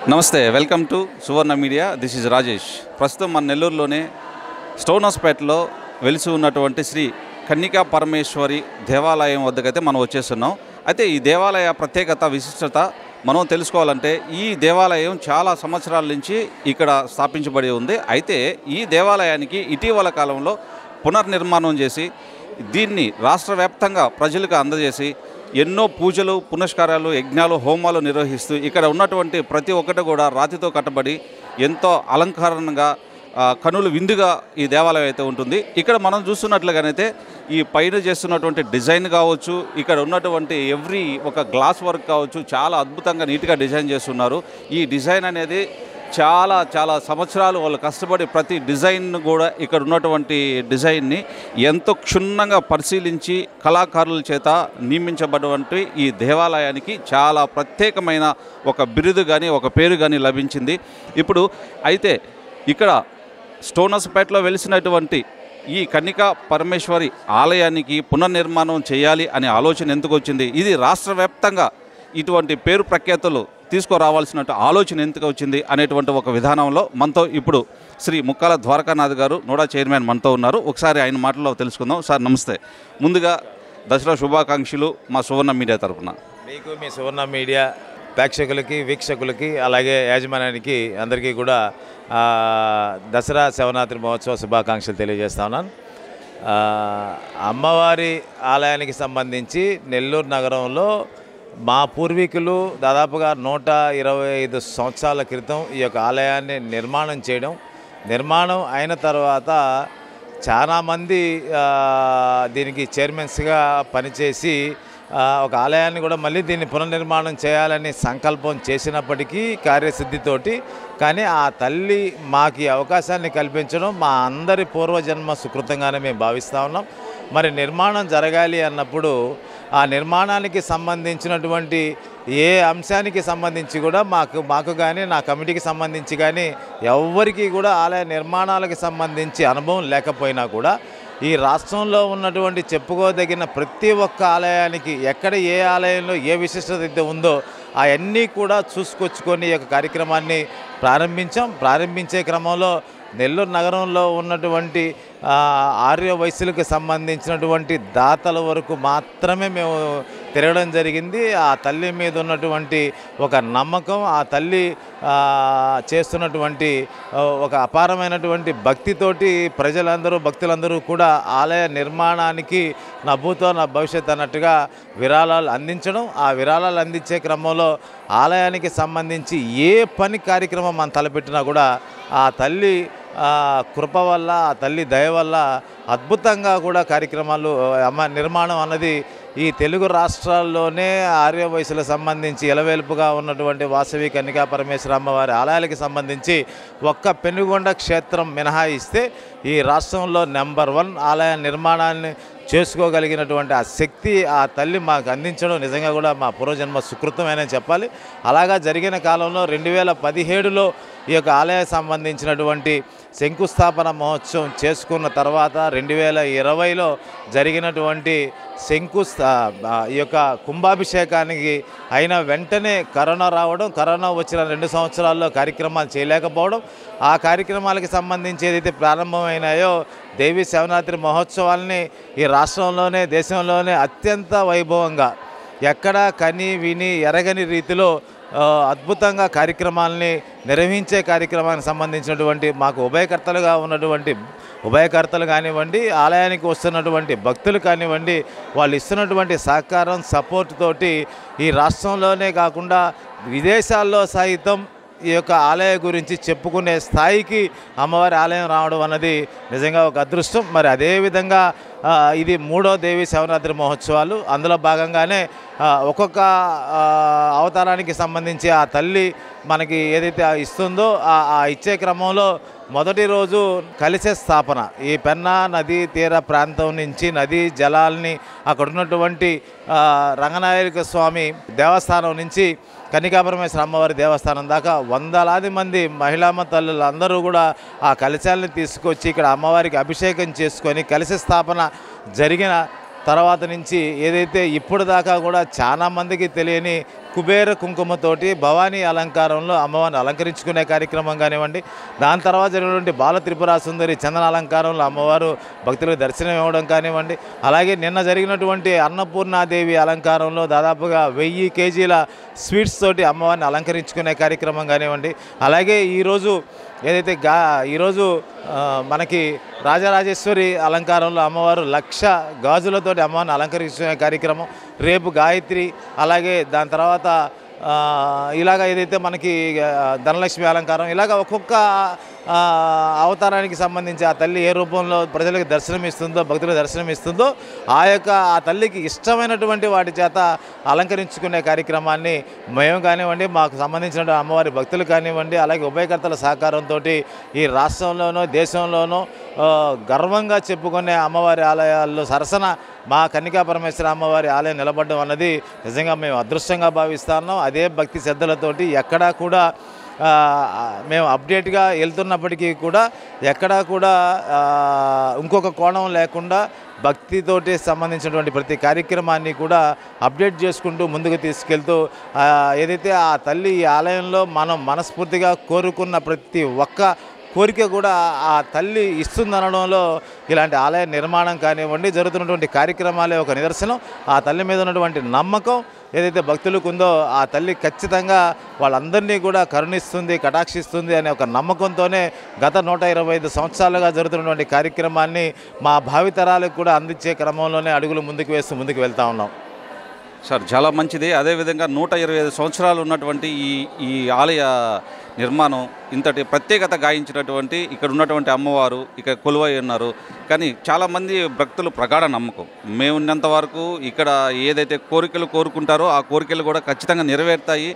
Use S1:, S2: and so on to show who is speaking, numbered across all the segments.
S1: నమస్తే, welcome to Suvarna media. This is Rajesh. ప్రస్తుతం మన నెల్లూరులోనే స్టోన్ హౌస్పేటలో వెలిసి ఉన్నటువంటి శ్రీ కన్నికా పరమేశ్వరి దేవాలయం వద్దకైతే మనం వచ్చేస్తున్నాం. అయితే ఈ దేవాలయ ప్రత్యేకత, విశిష్టత మనం తెలుసుకోవాలంటే ఈ దేవాలయం చాలా సంవత్సరాల నుంచి ఇక్కడ స్థాపించబడి ఉంది. అయితే ఈ దేవాలయానికి ఇటీవల కాలంలో పునర్నిర్మాణం చేసి దీన్ని రాష్ట్ర వ్యాప్తంగా ప్రజలకు అందజేసి ఎన్నో పూజలు, పునస్కారాలు, యజ్ఞాలు, హోమాలు నిర్వహిస్తూ ఇక్కడ ఉన్నటువంటి ప్రతి ఒక్కటి కూడా రాతితో కట్టబడి ఎంతో అలంకరణగా కనులు విందుగా ఈ దేవాలయం అయితే ఉంటుంది. ఇక్కడ మనం చూస్తున్నట్లుగానైతే ఈ పైన చేస్తున్నటువంటి డిజైన్ కావచ్చు, ఇక్కడ ఉన్నటువంటి ఎవ్రీ ఒక గ్లాస్ వర్క్ కావచ్చు, చాలా అద్భుతంగా నీట్గా డిజైన్ చేస్తున్నారు. ఈ డిజైన్ అనేది చాలా సంవత్సరాలు వాళ్ళు కష్టపడి ప్రతి డిజైన్ కూడా ఇక్కడ ఉన్నటువంటి డిజైన్ని ఎంతో క్షుణ్ణంగా పరిశీలించి కళాకారుల చేత నియమించబడినటువంటి ఈ దేవాలయానికి చాలా ప్రత్యేకమైన ఒక బిరుదు కానీ ఒక పేరు కానీ లభించింది. ఇప్పుడు అయితే ఇక్కడ స్టోన్ హౌస్పేటలో వెలిసినటువంటి ఈ కన్నికా పరమేశ్వరి ఆలయానికి పునర్నిర్మాణం చేయాలి అనే ఆలోచన ఎందుకు వచ్చింది, ఇది రాష్ట్ర వ్యాప్తంగా ఇటువంటి పేరు ప్రఖ్యాతులు తీసుకురావాల్సిన ఆలోచన ఎందుకు వచ్చింది అనేటువంటి ఒక విధానంలో మనతో ఇప్పుడు శ్రీ ముక్కాల ద్వారకానాథ్ గారు, నోడా చైర్మన్ మనతో ఉన్నారు. ఒకసారి ఆయన మాటల్లో తెలుసుకుందాం. సార్ నమస్తే. ముందుగా దసరా శుభాకాంక్షలు మా సువర్ణ మీడియా తరఫున.
S2: మీకు, మీ సువర్ణ మీడియా ప్రేక్షకులకి, వీక్షకులకి, అలాగే యాజమాన్యానికి అందరికీ కూడా దసరా శివరాత్రి మహోత్సవ శుభాకాంక్షలు తెలియజేస్తా ఉన్నాను. అమ్మవారి ఆలయానికి సంబంధించి నెల్లూరు నగరంలో మా పూర్వీకులు దాదాపుగా 125 సంవత్సరాల క్రితం ఈ యొక్క ఆలయాన్ని నిర్మాణం అయిన తర్వాత చాలామంది దీనికి చైర్మన్స్గా పనిచేసి ఒక ఆలయాన్ని కూడా మళ్ళీ దీన్ని పునర్నిర్మాణం చేయాలని సంకల్పం చేసినప్పటికీ కార్యసిద్ధితోటి, కానీ ఆ తల్లి మాకు ఈ అవకాశాన్ని కల్పించడం మా అందరి పూర్వజన్మ సుకృతంగానే మేము భావిస్తూ ఉన్నాం. మరి నిర్మాణం జరగాలి అన్నప్పుడు ఆ నిర్మాణానికి సంబంధించినటువంటి ఏ అంశానికి సంబంధించి కూడా మాకు కానీ, నా కమిటీకి సంబంధించి కానీ ఎవ్వరికీ కూడా ఆలయ నిర్మాణాలకు సంబంధించి అనుభవం లేకపోయినా కూడా ఈ రాష్ట్రంలో ఉన్నటువంటి చెప్పుకోదగిన ప్రతి ఒక్క ఆలయానికి ఎక్కడ ఏ ఆలయంలో ఏ విశిష్టత ఉందో అవన్నీ కూడా చూసుకొచ్చుకొని ఈ యొక్క కార్యక్రమాన్ని ప్రారంభించే క్రమంలో నెల్లూరు నగరంలో ఉన్నటువంటి ఆర్య వయసులకు సంబంధించినటువంటి దాతల వరకు మాత్రమే మేము తిరగడం జరిగింది. ఆ తల్లి మీద ఉన్నటువంటి ఒక నమ్మకం, ఆ తల్లి చేస్తున్నటువంటి ఒక అపారమైనటువంటి భక్తితోటి భక్తులందరూ కూడా ఆలయ నిర్మాణానికి నా భూతో నా భవిష్యత్ అన్నట్టుగా విరాళాలు అందించడం, ఆ విరాళాలు అందించే క్రమంలో ఆలయానికి సంబంధించి ఏ పని కార్యక్రమం మనం తలపెట్టినా కూడా ఆ తల్లి కృప వల్ల, ఆ తల్లి దయ వల్ల అద్భుతంగా కూడా కార్యక్రమాలు నిర్మాణం అన్నది ఈ తెలుగు రాష్ట్రాల్లోనే ఆర్య వయసులకు సంబంధించి ఎలవేల్పుగా ఉన్నటువంటి వాసవి కన్నికా పరమేశ్వర అమ్మవారి ఆలయాలకి సంబంధించి ఒక్క పెనుగొండ క్షేత్రం మినహాయిస్తే ఈ రాష్ట్రంలో నెంబర్ 1 ఆలయ నిర్మాణాన్ని చేసుకోగలిగినటువంటి ఆ శక్తి ఆ తల్లి మాకు అందించడం నిజంగా కూడా మా పూర్వజన్మ సుకృతమైన చెప్పాలి. అలాగా జరిగిన కాలంలో 2017లో ఈ యొక్క ఆలయ సంబంధించినటువంటి శంకుస్థాపన మహోత్సవం చేసుకున్న తర్వాత 2020లో జరిగినటువంటి ఈ యొక్క కుంభాభిషేకానికి అయిన వెంటనే కరోనా వచ్చిన 2 సంవత్సరాల్లో కార్యక్రమాలు చేయలేకపోవడం, ఆ కార్యక్రమాలకి సంబంధించి ఏదైతే ప్రారంభమైనాయో దేవి శివరాత్రి మహోత్సవాల్ని ఈ రాష్ట్రంలోనే, దేశంలోనే అత్యంత వైభవంగా ఎక్కడా కని విని ఎరగని రీతిలో అద్భుతంగా కార్యక్రమాలని నిర్వహించే కార్యక్రమానికి సంబంధించినటువంటి మాకు ఉభయకర్తలు కానివ్వండి, ఆలయానికి వస్తున్నటువంటి భక్తులు కానివ్వండి, వాళ్ళు ఇస్తున్నటువంటి సహకారం, సపోర్ట్ తోటి ఈ రాష్ట్రంలోనే కాకుండా విదేశాల్లో సైతం ఈ యొక్క ఆలయ గురించి చెప్పుకునే స్థాయికి అమ్మవారి ఆలయం రావడం అన్నది నిజంగా ఒక అదృష్టం. మరి అదేవిధంగా ఇది 3వ దేవి శివరాత్రి మహోత్సవాలు. అందులో భాగంగానే ఒక్కొక్క అవతారానికి సంబంధించి ఆ తల్లి మనకి ఏదైతే ఇస్తుందో ఆ ఇచ్చే క్రమంలో మొదటి రోజు కలిసే స్థాపన, ఈ పెన్నా నదీ తీర ప్రాంతం నుంచి నదీ జలాల్ని అక్కడ ఉన్నటువంటి రంగనాయక స్వామి దేవస్థానం నుంచి కన్నికా పరమేశ్వర అమ్మవారి దేవస్థానం దాకా వందలాది మంది మహిళామ తల్లులు అందరూ కూడా ఆ కలశాలను తీసుకొచ్చి ఇక్కడ అమ్మవారికి అభిషేకం చేసుకొని కలిసి స్థాపన జరిగిన తర్వాత నుంచి ఏదైతే ఇప్పుడు దాకా కూడా చాలామందికి తెలియని కుబేర కుంకుమతోటి భవానీ అలంకారంలో అమ్మవారిని అలంకరించుకునే కార్యక్రమం కానివ్వండి, దాని తర్వాత జరిగినటువంటి బాల త్రిపురా సుందరి చందన అలంకారంలో అమ్మవారు భక్తులకు దర్శనం ఇవ్వడం కానివ్వండి, అలాగే నిన్న జరిగినటువంటి అన్నపూర్ణాదేవి అలంకారంలో దాదాపుగా 1000 కేజీల స్వీట్స్ తోటి అమ్మవారిని అలంకరించుకునే కార్యక్రమం కానివ్వండి, అలాగే ఈరోజు ఏదైతే ఈరోజు మనకి రాజరాజేశ్వరి అలంకారంలో అమ్మవారు 1,00,000 గాజులతోటి అమ్మవారిని అలంకరించుకునే కార్యక్రమం, రేపు గాయత్రి, అలాగే దాని తర్వాత ఇలాగ ఏదైతే మనకి ధనలక్ష్మి అలంకారం, ఇలాగ ఒక్కొక్క అవతారానికి సంబంధించి ఆ తల్లి ఏ రూపంలో ప్రజలకు దర్శనం ఇస్తుందో, భక్తులకు దర్శనం ఇస్తుందో ఆ తల్లికి ఇష్టమైనటువంటి వాటి చేత అలంకరించుకునే కార్యక్రమాన్ని మేము కానివ్వండి, మాకు సంబంధించిన అమ్మవారి భక్తులు కానివ్వండి, అలాగే ఉభయకర్తల సహకారంతో ఈ రాష్ట్రంలోనూ దేశంలోనూ గర్వంగా చెప్పుకునే అమ్మవారి ఆలయాల్లో సరసన మా కన్నికా పరమేశ్వర అమ్మవారి ఆలయం నిలబడడం అన్నది నిజంగా మేము అదృష్టంగా భావిస్తున్నాం. అదే భక్తి శ్రద్ధలతోటి ఎక్కడా కూడా మేము అప్డేట్గా వెళ్తున్నప్పటికీ కూడా ఎక్కడా కూడా ఇంకొక కోణం లేకుండా భక్తితోటి సంబంధించినటువంటి ప్రతి కార్యక్రమాన్ని కూడా అప్డేట్ చేసుకుంటూ ముందుకు తీసుకెళ్తూ ఏదైతే ఆ తల్లి ఈ ఆలయంలో మనం మనస్ఫూర్తిగా కోరుకున్న ప్రతి ఒక్క కోరిక కూడా ఆ తల్లి ఇస్తుందనడంలో ఇలాంటి ఆలయ నిర్మాణం కానివ్వండి, జరుగుతున్నటువంటి కార్యక్రమాలే ఒక నిదర్శనం. ఆ తల్లి మీద ఉన్నటువంటి నమ్మకం ఏదైతే భక్తులకు ఉందో ఆ తల్లి ఖచ్చితంగా వాళ్ళందరినీ కూడా కరుణిస్తుంది, కటాక్షిస్తుంది అనే ఒక నమ్మకంతోనే గత 125 సంవత్సరాలుగా జరుగుతున్నటువంటి కార్యక్రమాన్ని మా భావితరాలకు కూడా అందించే క్రమంలోనే అడుగులు ముందుకు వేస్తూ ముందుకు వెళ్తూ ఉన్నాం.
S1: సార్ చాలా మంచిది. అదేవిధంగా 125 సంవత్సరాలు ఉన్నటువంటి ఈ ఆలయ నిర్మాణం ఇంతటి ప్రత్యేకత గాయించినటువంటి ఇక్కడ ఉన్నటువంటి అమ్మవారు ఇక్కడ కొలువై ఉన్నారు. కానీ చాలామంది భక్తులు ప్రగాఢ నమ్మకం, మేము ఉన్నంత వరకు ఇక్కడ ఏదైతే కోరికలు కోరుకుంటారో ఆ కోరికలు కూడా ఖచ్చితంగా నెరవేరుతాయి,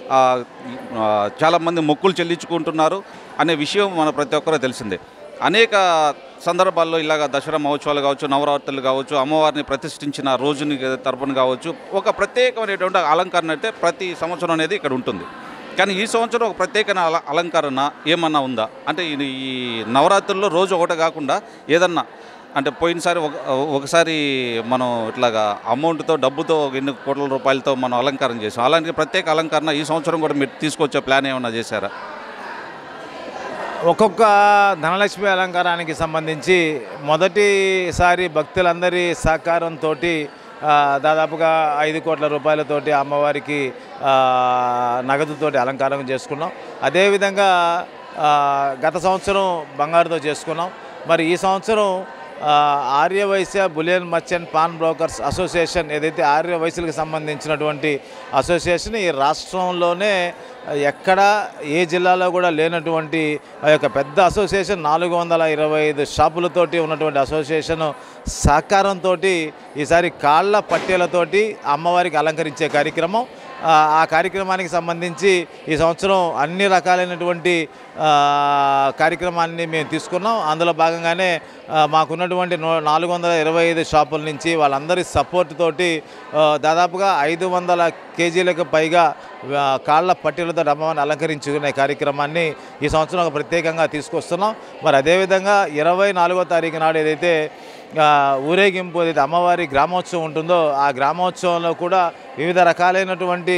S1: చాలామంది మొక్కులు చెల్లించుకుంటున్నారు అనే విషయం మన ప్రతి ఒక్కరూ తెలిసిందే. అనేక సందర్భాల్లో ఇలాగ దసరా మహోత్సవాలు కావచ్చు, నవరాత్రులు కావచ్చు, అమ్మవారిని ప్రతిష్ఠించిన రోజుని తరపున కావచ్చు, ఒక ప్రత్యేకమైనటువంటి అలంకరణ అయితే ప్రతి సంవత్సరం అనేది ఇక్కడ ఉంటుంది. కానీ ఈ సంవత్సరం ఒక ప్రత్యేకమైన అలంకరణ ఏమన్నా ఉందా అంటే ఈ నవరాత్రుల్లో రోజు ఒకటి కాకుండా ఏదన్నా అంటే పోయినసారి ఒకసారి మనం ఇట్లాగా అమౌంట్తో డబ్బుతో ఎన్ని కోట్ల రూపాయలతో మనం అలంకారం చేసాం, అలాంటి ప్రత్యేక అలంకరణ ఈ సంవత్సరం కూడా మీరు తీసుకొచ్చే ప్లాన్ ఏమన్నా చేశారా?
S2: ఒక్కొక్క ధనలక్ష్మి అలంకారానికి సంబంధించి మొదటిసారి భక్తులందరి సహకారంతో దాదాపుగా 5 కోట్ల రూపాయలతోటి అమ్మవారికి నగదుతోటి అలంకారం చేసుకున్నాం. అదేవిధంగా గత సంవత్సరం బంగారుతో చేసుకున్నాం. మరి ఈ సంవత్సరం Aryavaishya bullion merchant pawn brokers association ఏదైతే ఆర్యవైశ్యులకు సంబంధించినటువంటి అసోసియేషన్ ఈ రాష్ట్రంలోనే ఎక్కడా ఏ జిల్లాలో కూడా లేనటువంటి ఆ యొక్క పెద్ద అసోసియేషన్ 425 షాపులతోటి ఉన్నటువంటి అసోసియేషన్ సహకారంతో ఈసారి కాళ్ళ పట్టేలతోటి అమ్మవారికి అలంకరించే కార్యక్రమం, ఆ కార్యక్రమానికి సంబంధించి ఈ సంవత్సరం అన్ని రకాలైనటువంటి కార్యక్రమాన్ని మేము తీసుకున్నాం. అందులో భాగంగానే మాకున్నటువంటి 425 షాపుల నుంచి వాళ్ళందరి సపోర్ట్ తోటి దాదాపుగా 500 కేజీలకు పైగా కాళ్ళ పట్టీలతో అమ్మవారిని అలంకరించుకునే కార్యక్రమాన్ని ఈ సంవత్సరం ప్రత్యేకంగా తీసుకొస్తున్నాం. మరి అదేవిధంగా 24వ తారీఖు నాడు ఏదైతే ఊరేగింపు ఏదైతే అమ్మవారి గ్రామోత్సవం ఉంటుందో ఆ గ్రామోత్సవంలో కూడా వివిధ రకాలైనటువంటి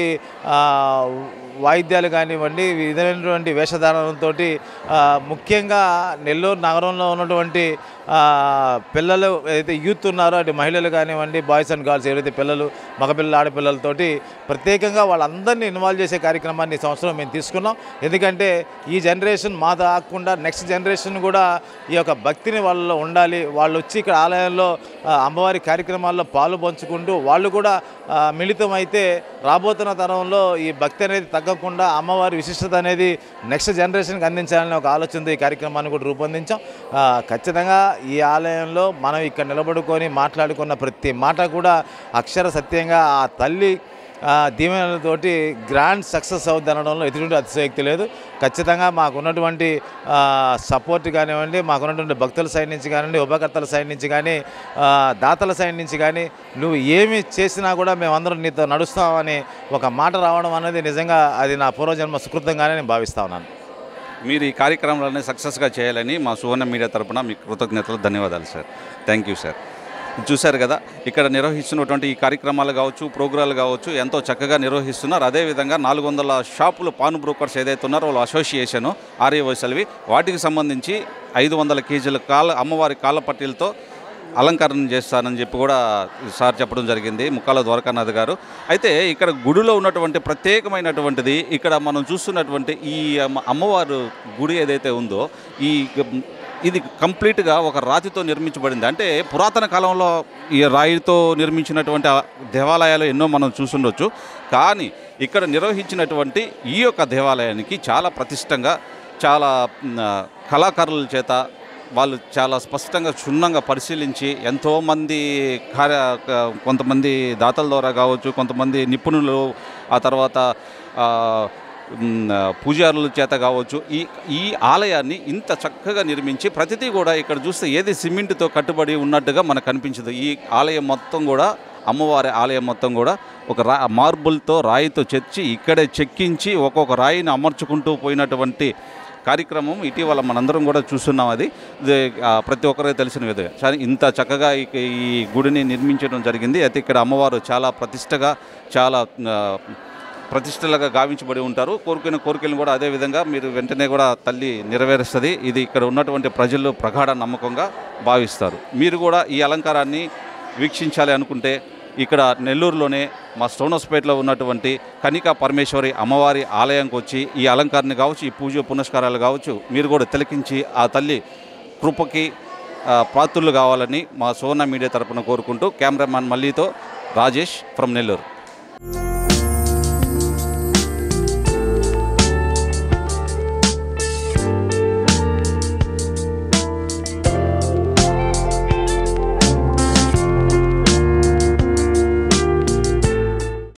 S2: వాయిద్యాలు కానివ్వండి, విధమైనటువంటి వేషధారణలతో ముఖ్యంగా నెల్లూరు నగరంలో ఉన్నటువంటి పిల్లలు ఏదైతే యూత్ ఉన్నారో అటు మహిళలు కానివ్వండి, బాయ్స్ అండ్ గర్ల్స్ ఏదైతే పిల్లలు మగపిల్లలు ఆడపిల్లలతోటి ప్రత్యేకంగా వాళ్ళందరినీ ఇన్వాల్వ్ చేసే కార్యక్రమాన్ని ఈ సంవత్సరం మేము తీసుకున్నాం. ఎందుకంటే ఈ జనరేషన్ మా కాకుండా నెక్స్ట్ జనరేషన్ కూడా ఈ యొక్క భక్తిని వాళ్ళలో ఉండాలి. వాళ్ళు వచ్చి ఇక్కడ ఆలయంలో అమ్మవారి కార్యక్రమాల్లో పాలు పంచుకుంటూ వాళ్ళు కూడా మిళితమైతే రాబోతున్న తరంలో ఈ భక్తి అనేది తగ్గకుండా అమ్మవారి విశిష్టత అనేది నెక్స్ట్ జనరేషన్కి అందించాలనే ఒక ఆలోచనతో ఈ కార్యక్రమాన్ని కూడా రూపొందించాం. ఖచ్చితంగా ఈ ఆలయంలో మనం ఇక్కడ నిలబడుకొని మాట్లాడుకున్న ప్రతి మాట కూడా అక్షర సత్యంగా ఆ తల్లి దీవెనలతోటి గ్రాండ్ సక్సెస్ అవుద్ది అనడంలో ఎటువంటి అతిశయోక్తి లేదు. ఖచ్చితంగా మాకున్నటువంటి సపోర్ట్ కానివ్వండి, మాకున్నటువంటి భక్తుల సైడ్ నుంచి కానివ్వండి, ఉపకర్తల సైడ్ నుంచి కానీ, దాతల సైడ్ నుంచి కానీ నువ్వు ఏమి చేసినా కూడా మేమందరం నీతో నడుస్తామని ఒక మాట రావడం అనేది నిజంగా అది నా పూర్వజన్మ సుకృతంగానే నేను భావిస్తా ఉన్నాను.
S1: మీరు ఈ కార్యక్రమాలన్నీ సక్సెస్గా చేయాలని మా సువర్ణ మీడియా తరపున మీకు కృతజ్ఞతలు, ధన్యవాదాలు సార్. Thank you sir. చూశారు కదా, ఇక్కడ నిర్వహిస్తున్నటువంటి ఈ కార్యక్రమాలు కావచ్చు, ప్రోగ్రాలు కావచ్చు ఎంతో చక్కగా నిర్వహిస్తున్నారు. అదేవిధంగా 400 షాపులు పాన్ బ్రోకర్స్ ఏదైతే ఉన్నారో వాళ్ళ అసోసియేషను ఆర్యవైశ్యవి, వాటికి సంబంధించి 500 కేజీల అమ్మవారి కాళ్ళ పట్టీలతో అలంకరణ చేస్తానని చెప్పి కూడా సార్ చెప్పడం జరిగింది, ముక్కాల ద్వారకానాథ్ గారు. అయితే ఇక్కడ గుడిలో ఉన్నటువంటి ప్రత్యేకమైనటువంటిది, ఇక్కడ మనం చూస్తున్నటువంటి ఈ అమ్మవారు గుడి ఏదైతే ఉందో ఇది కంప్లీట్గా ఒక రాతితో నిర్మించబడింది. అంటే పురాతన కాలంలో ఈ రాయితో నిర్మించినటువంటి దేవాలయాలు ఎన్నో మనం చూసుండొచ్చు. కానీ ఇక్కడ నిర్వహించినటువంటి ఈ యొక్క దేవాలయానికి చాలా ప్రతిష్టంగా, చాలా కళాకారుల చేత వాళ్ళు చాలా స్పష్టంగా క్షుణ్ణంగా పరిశీలించి ఎంతోమంది కొంతమంది దాతల ద్వారా కావచ్చు, కొంతమంది నిపుణులు, ఆ తర్వాత పూజారుల చేత కావచ్చు ఈ ఆలయాన్ని ఇంత చక్కగా నిర్మించి ప్రతిదీ కూడా ఇక్కడ చూస్తే ఏది సిమెంట్తో కట్టుబడి ఉన్నట్టుగా మనకు కనిపించదు. ఈ ఆలయం మొత్తం కూడా, అమ్మవారి ఆలయం మొత్తం కూడా ఒక మార్బుల్తో రాయితో ఇక్కడే చెక్కించి ఒక్కొక్క రాయిని అమర్చుకుంటూ పోయినటువంటి కార్యక్రమం ఇటీవల మనందరం కూడా చూస్తున్నాం. అది ప్రతి ఒక్కరికి తెలిసిన విధంగా కానీ ఇంత చక్కగా ఈ గుడిని నిర్మించడం జరిగింది. అయితే ఇక్కడ అమ్మవారు చాలా ప్రతిష్టలుగా గావించబడి ఉంటారు. కోరుకున్న కోరికలను కూడా అదేవిధంగా మీరు వెంటనే కూడా తల్లి నెరవేరుస్తుంది. ఇది ఇక్కడ ఉన్నటువంటి ప్రజలు ప్రగాఢ నమ్మకంగా భావిస్తారు. మీరు కూడా ఈ అలంకారాన్ని వీక్షించాలి అనుకుంటే ఇక్కడ నెల్లూరులోనే మా స్టోనోస్పేట్లో ఉన్నటువంటి కనికా పరమేశ్వరి అమ్మవారి ఆలయంకి వచ్చి ఈ అలంకరణ కావచ్చు, ఈ పూజ పునస్కారాలు కావచ్చు మీరు కూడా తిలకించి ఆ తల్లి కృపకి పాత్రులు కావాలని మా సువర్ణ మీడియా తరపున కోరుకుంటూ కెమెరామ్యాన్ మల్లీతో రాజేష్ ఫ్రమ్ నెల్లూరు.